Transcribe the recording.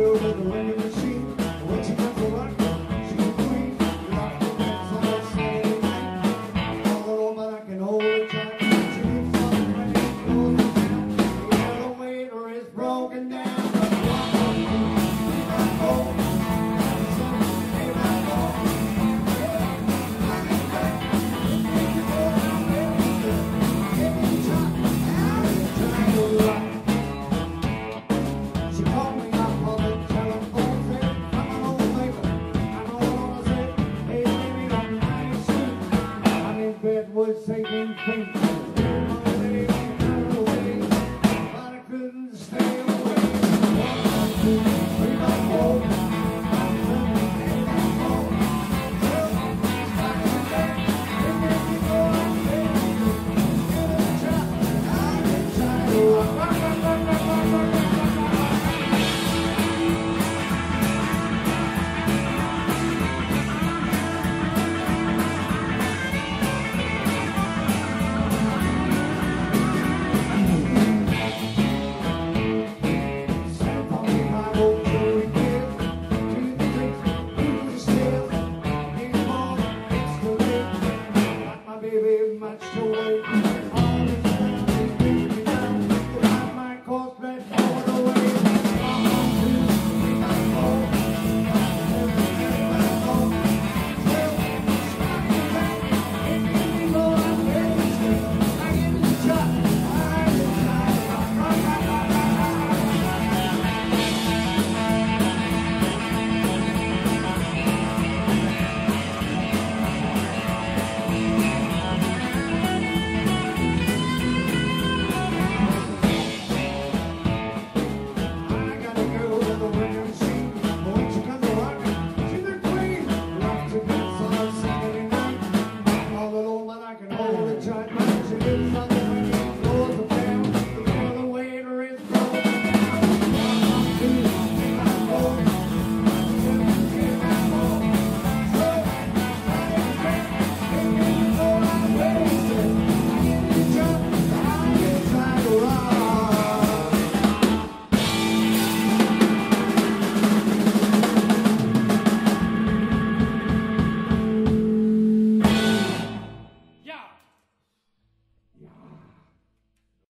girl with a ring machine. When she comes to rock, she's a queen. Rock the dance on a Saturday night. All over like an old time. She lives on the rain, goes down. The elevator is broken down. Was saving things.